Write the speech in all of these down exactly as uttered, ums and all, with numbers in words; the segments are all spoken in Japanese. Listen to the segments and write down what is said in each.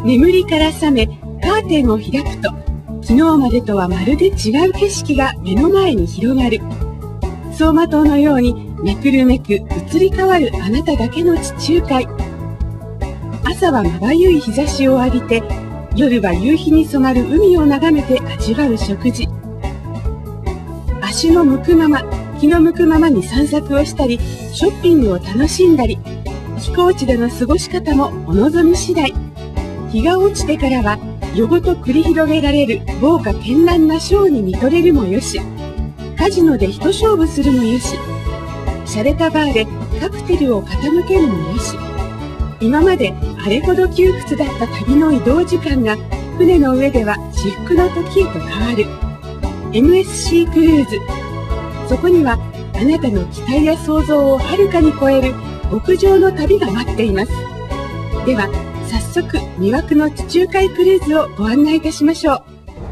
眠りから覚め、カーテンを開くと、昨日までとはまるで違う景色が目の前に広がる。走馬灯のようにめくるめく移り変わるあなただけの地中海。朝はまばゆい日差しを浴びて、夜は夕日に染まる海を眺めて味わう食事。足の向くまま、気の向くままに散策をしたり、ショッピングを楽しんだり、寄港地での過ごし方もお望み次第。日が落ちてからは、夜ごと繰り広げられる豪華絢爛なショーに見とれるもよし、カジノで一勝負するもよし、洒落たバーでカクテルを傾けるもよし、今まであれほど窮屈だった旅の移動時間が船の上では至福の時へと変わる エムエスシー クルーズ。そこにはあなたの期待や想像をはるかに超える極上の旅が待っています。では早速魅惑の地中海クルーズをご案内いたしましょう。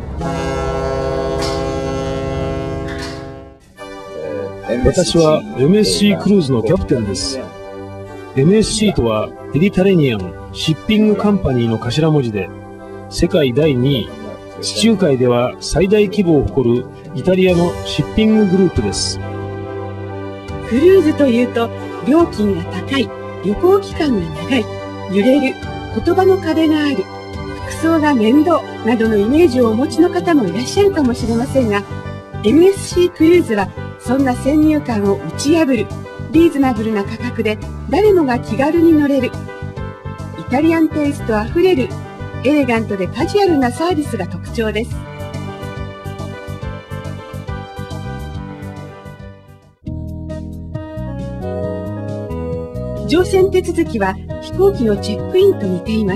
私は エムエスシー クルーズのキャプテンです。エムエスシー とはメディタレニアンシッピングカンパニーの頭文字で、世界だいにい、地中海では最大規模を誇るイタリアのシッピンググループです。 クルーズというと料金が高い、旅行期間が長い、揺れる、言葉の壁がある、服装が面倒などのイメージをお持ちの方もいらっしゃるかもしれませんが、 エムエスシー クルーズはそんな先入観を打ち破るリーズナブルな価格で誰もが気軽に乗れる、イタリアンテイストあふれるエレガントでカジュアルなサービスが特徴です。乗船手続きは飛行機のチェックインと似ています。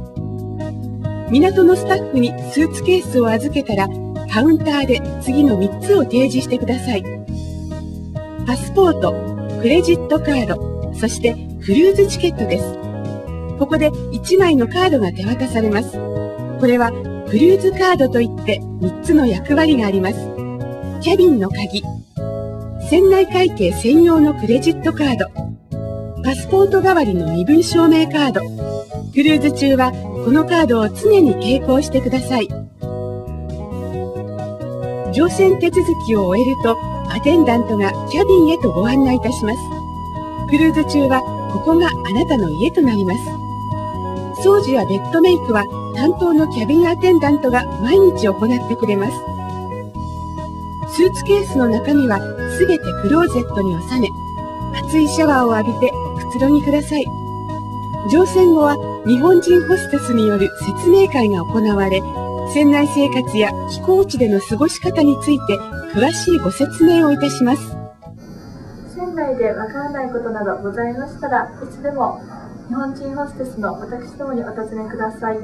港のスタッフにスーツケースを預けたら、カウンターで次のみっつを提示してください。パスポート、クレジットカード、そしてクルーズチケットです。ここでいちまいのカードが手渡されます。これはクルーズカードといってみっつの役割があります。キャビンの鍵、船内会計専用のクレジットカード、パスポート代わりの身分証明カード。クルーズ中はこのカードを常に携行してください。乗船手続きを終えると、アテンダントがキャビンへとご案内いたします。クルーズ中はここがあなたの家となります。掃除やベッドメイクは担当のキャビンアテンダントが毎日行ってくれます。スーツケースの中身はすべてクローゼットに収め、熱いシャワーを浴びておくつろぎください。乗船後は日本人ホステスによる説明会が行われ、船内生活や寄港地での過ごし方について詳しいご説明をいたします。 船内でわからないことなどございましたら、いつでも日本人ホステスの私どもにお尋ねください。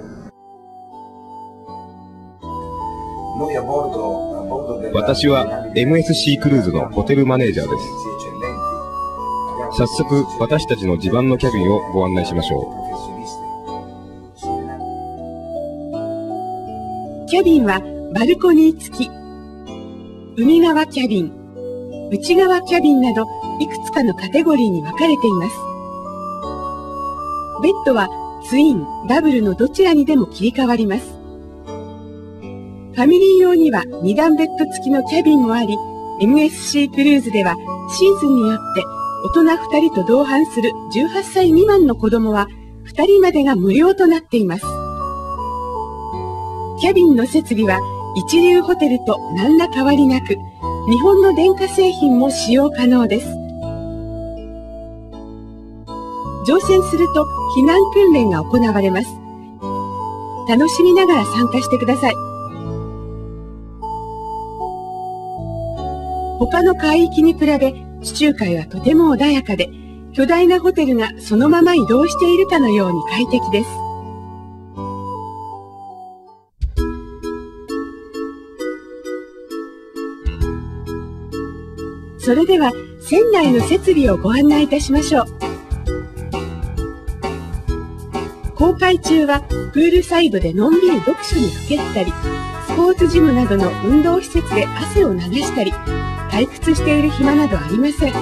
私は エムエスシー クルーズのホテルマネージャーです。早速、私たちの自慢のキャビンをご案内しましょう。キャビンはバルコニー付き、海側キャビン、内側キャビンなどいくつかのカテゴリーに分かれています。ベッドはツイン、ダブルのどちらにでも切り替わります。ファミリー用にはにだんベッド付きのキャビンもあり、エムエスシー クルーズではシーズンによって大人ふたりと同伴するじゅうはっさい未満の子供はふたりまでが無料となっています。キャビンの設備は一流ホテルと何ら変わりなく、日本の電化製品も使用可能です。乗船すると避難訓練が行われます。楽しみながら参加してください。他の海域に比べ、地中海はとても穏やかで、巨大なホテルがそのまま移動しているかのように快適です。それでは船内の設備をご案内いたしましょう。航海中はプールサイドでのんびり読書にふけったり、スポーツジムなどの運動施設で汗を流したり、退屈している暇などありません。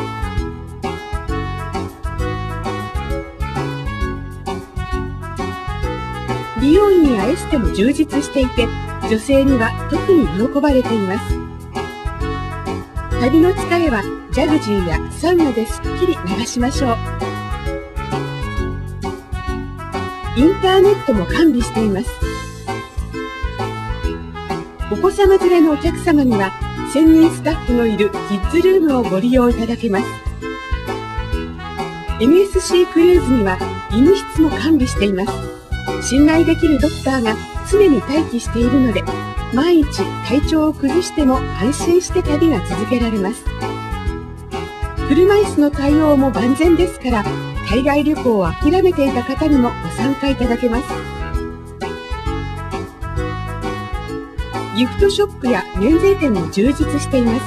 美容院やエステも充実していて、女性には特に喜ばれています。旅の疲れはジャグジーやサウナですっきり流しましょう。インターネットも完備しています。お子様連れのお客様には専任スタッフのいるキッズルームをご利用いただけます。エムエスシー クルーズには医務室も完備しています。信頼できるドクターが常に待機しているので、万一体調を崩しても安心して旅が続けられます。車椅子の対応も万全ですから、海外旅行を諦めていた方にもご参加いただけます。ギフトショップや免税店も充実しています。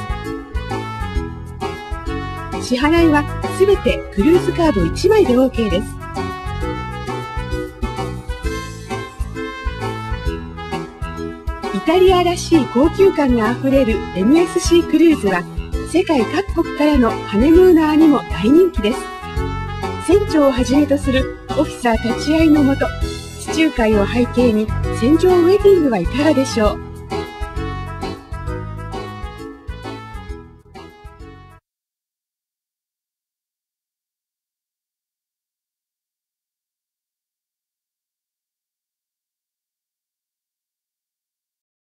支払いはすべてクルーズカードいちまいで OK です。イタリアらしい高級感があふれる エムエスシー クルーズは、世界各国からのハネムーナーにも大人気です。船長をはじめとするオフィサー立ち会いのもと、地中海を背景に船上ウェディングはいかがでしょう。